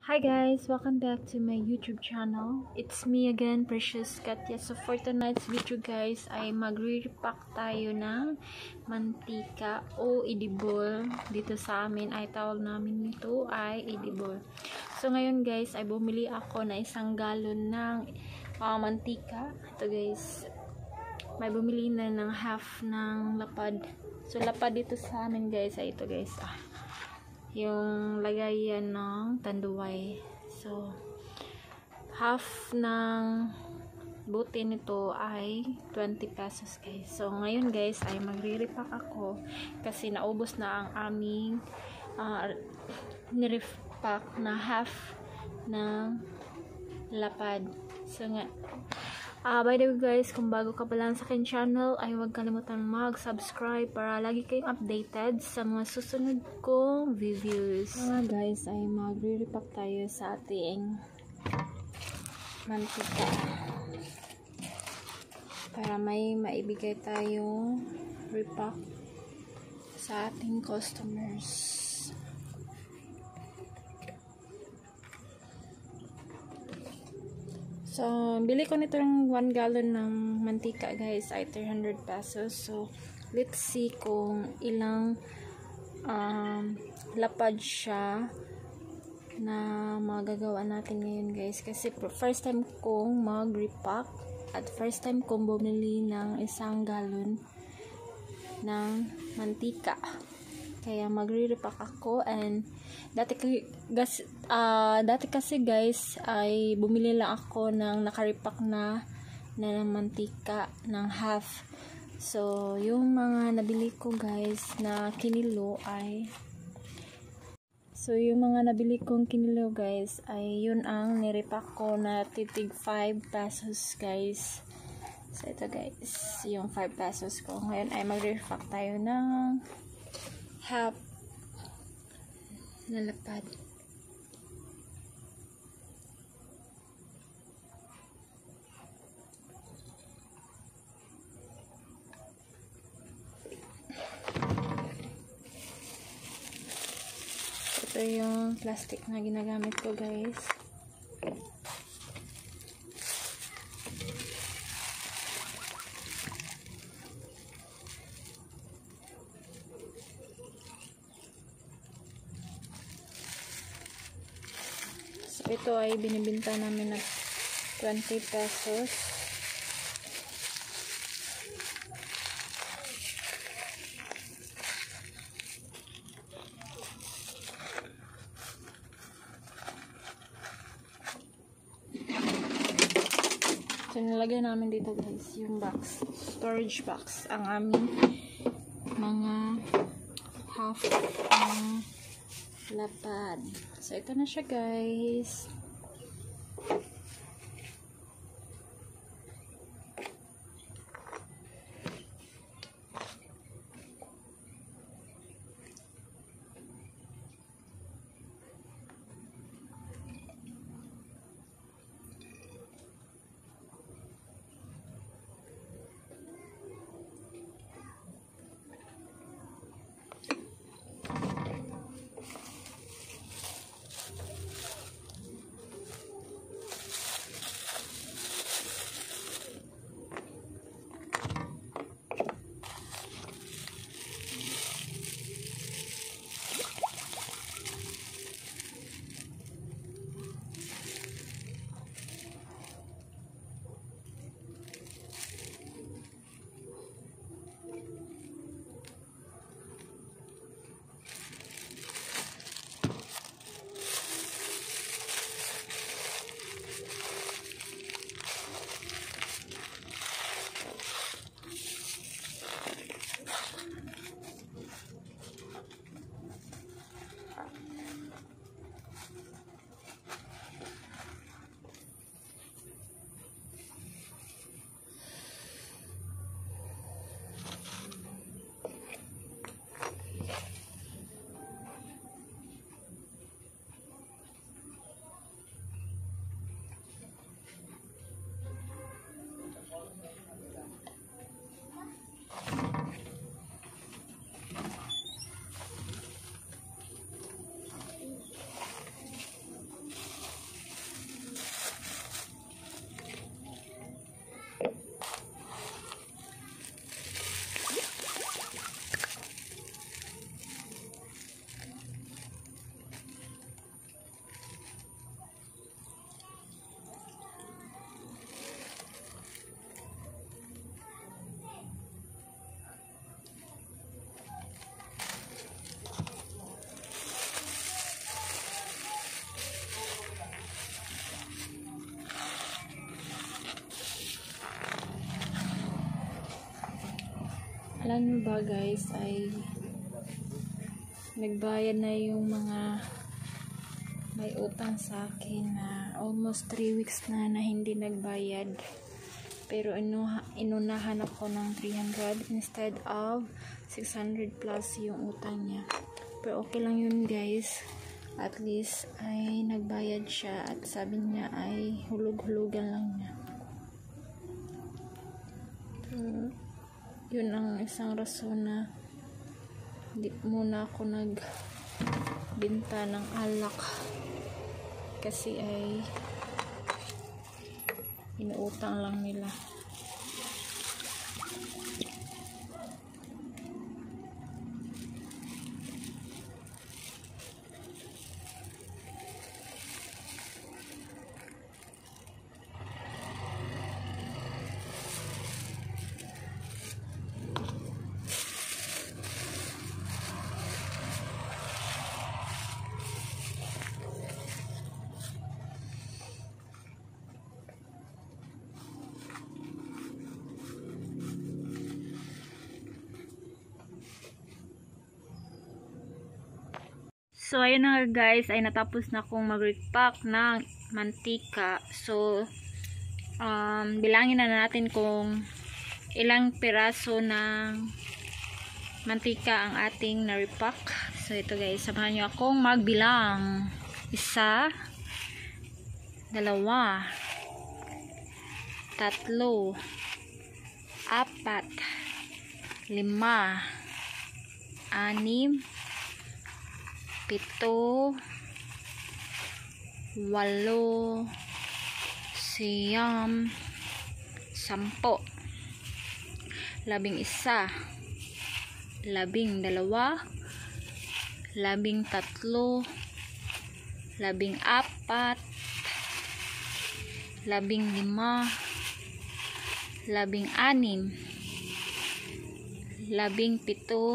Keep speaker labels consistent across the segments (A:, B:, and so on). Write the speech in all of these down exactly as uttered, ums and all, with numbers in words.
A: Hi guys, welcome back to my YouTube channel. It's me again, Precious Katya. So for tonight's video guys, ay magre-repack tayo ng mantika o edible. Dito sa amin ay tawag namin nito ay edible. So ngayon guys, ay bumili ako na isang galon ng uh, mantika. Ito guys, may bumili na ng half ng lapad. So lapad dito sa amin guys ay ito guys. Ah. Yung lagayan ng tanduay. So half ng buti nito ay twenty pesos guys. So ngayon guys ay magre-repack ako kasi naubos na ang aming uh, nirepack na half ng lapad. So nga Uh, by the way guys, kung bago ka pa lang sa akin channel, ay huwag kalimutan mag-subscribe para lagi kayong updated sa mga susunod kong videos. Mga guys, ay magre-repack tayo sa ating mantika para may maibigay tayong repack sa ating customers. So, bili ko nito ng one gallon ng mantika guys ay three hundred pesos. So, let's see kung ilang um, lapad siya na magagawa natin ngayon guys. Kasi first time kong mag-repack at first time kong bumili ng isang galon ng mantika. Kaya magre-repack ako and dati, gas, uh, dati kasi guys ay bumili lang ako ng naka-repack na na ng mantika ng half. So yung mga nabili ko guys na kinilo ay So yung mga nabili kong kinilo guys ay yun ang nirepack ko na titig five pesos guys. So ito guys, yung five pesos ko. Ngayon ay magre-repack tayo ng half na lapad. Ito yung plastic na ginagamit ko guys. Ito ay binibenta namin na twenty pesos. So nilagay namin dito guys yung box, storage box, ang aming mga half ng lapad. So ito na siya guys. alam mo ba guys, ay nagbayad na yung mga may utang sa akin na almost three weeks na na hindi nagbayad. Pero inuha, inunahan ako ng three hundred instead of six hundred plus yung utang niya. Pero okay lang yun guys. At least ay nagbayad siya at sabi niya ay hulog-hulugan lang niya. So, yun ang isang rason na hindi muna ako nagbenta ng alak kasi ay inuutang lang nila. So, ayun na guys, ay natapos na akong mag-repack ng mantika. So, um, bilangin na natin kung ilang piraso ng mantika ang ating na-repack. So, ito guys, samahan nyo akong magbilang. Isa, dalawa, tatlo, apat, lima, anim, pito, walo, siyam, sampo, labing isa, labing dalawa, labing tatlo, labing apat, labing lima, labing anim, labing pito,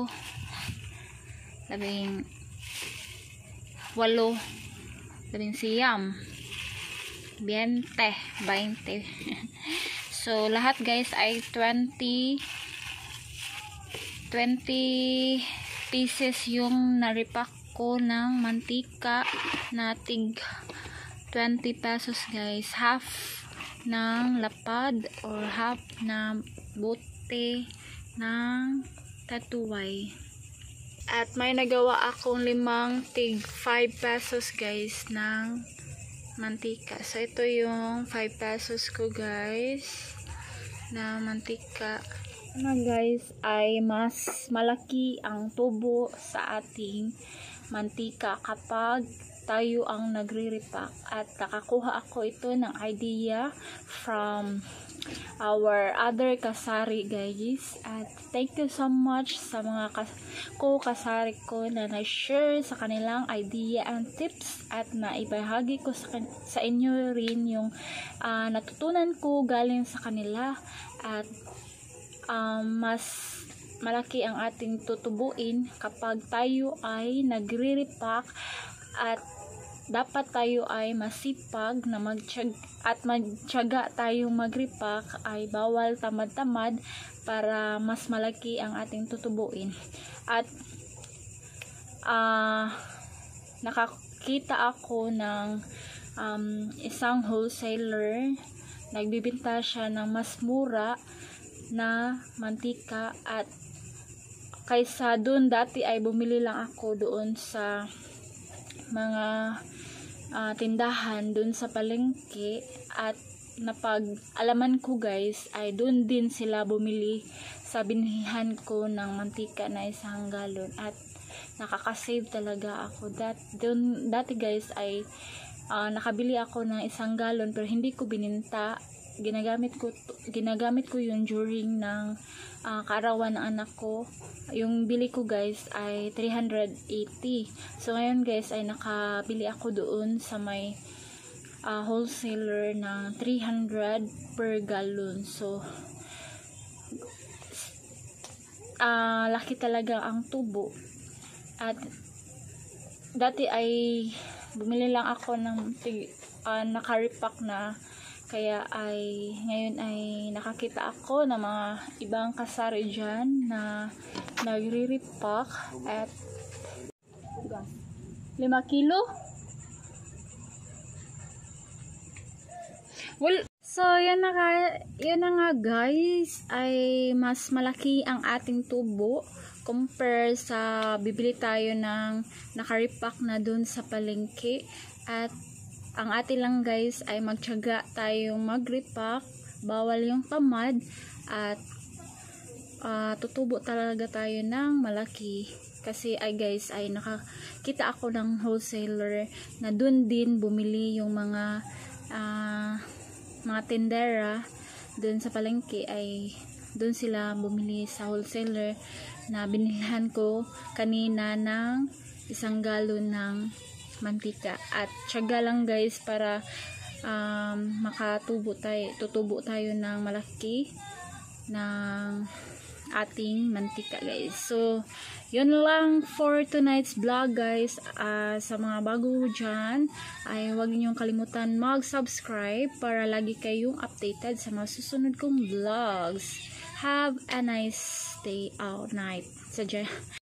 A: labing walo, labing siyam, biyente, bainte. So, lahat guys ay twenty pieces yung naripak ko ng mantika na tig twenty pesos guys. Half ng lapad or half na bote ng tatuway. At may nagawa akong limang tig five pesos guys ng mantika. So ito yung five pesos ko guys na mantika. Na guys ay mas malaki ang tubo sa ating mantika kapag tayo ang nagre-repack. At nakakuha ako ito ng idea from our other kasari guys. At thank you so much sa mga ko-kasari ko na na-share sa kanilang idea and tips at naibahagi ko sa, sa inyo rin yung uh, natutunan ko galing sa kanila. At um, mas malaki ang ating tutubuin kapag tayo ay nagre-repack. At dapat tayo ay masipag na magtiyag at magtiyaga tayong mag-repack, ay bawal tamad-tamad para mas malaki ang ating tutubuin. At uh, nakakita ako ng um, isang wholesaler, nagbibenta siya ng mas mura na mantika. At kaysa dun dati ay bumili lang ako doon sa mga uh, tindahan dun sa palengke, at napag-alaman ko guys ay dun din sila bumili sa binhihan ko ng mantika na isang galon. At nakaka-save talaga ako. Dat, dun, dati guys ay uh, nakabili ako ng isang galon pero hindi ko bininta. Ginagamit ko ginagamit ko yun during ng uh, kaarawan ng anak ko. Yung bili ko guys ay three hundred eighty. So ngayon guys ay nakabili ako doon sa may uh, wholesaler ng three hundred per gallon. So uh, laki talaga ang tubo. At dati ay bumili lang ako ng uh, naka-repack na, Kaya ay ngayon ay nakakita ako ng mga ibang kasari dyan na nagre-repack at lima kilo. Well, so yan na, yan na nga guys, ay mas malaki ang ating tubo compare sa bibili tayo ng naka-repack na dun sa palengke. At ang atin lang guys ay magtiyaga tayong mag-repack, bawal yung tamad, at uh, tutubo talaga tayo ng malaki. Kasi ay guys ay nakakita ako ng wholesaler na dun din bumili yung mga uh, mga tendera dun sa palengke, ay dun sila bumili sa wholesaler na binilhan ko kanina ng isang galon ng mantika. At tiyaga lang guys para um, makatubo tayo, tutubo tayo ng malaki ng ating mantika guys. So yun lang for tonight's vlog guys. Uh, sa mga bago dyan ay huwag niyong kalimutan mag-subscribe para lagi kayong updated sa mga susunod kong vlogs. Have a nice day out night. Sadya.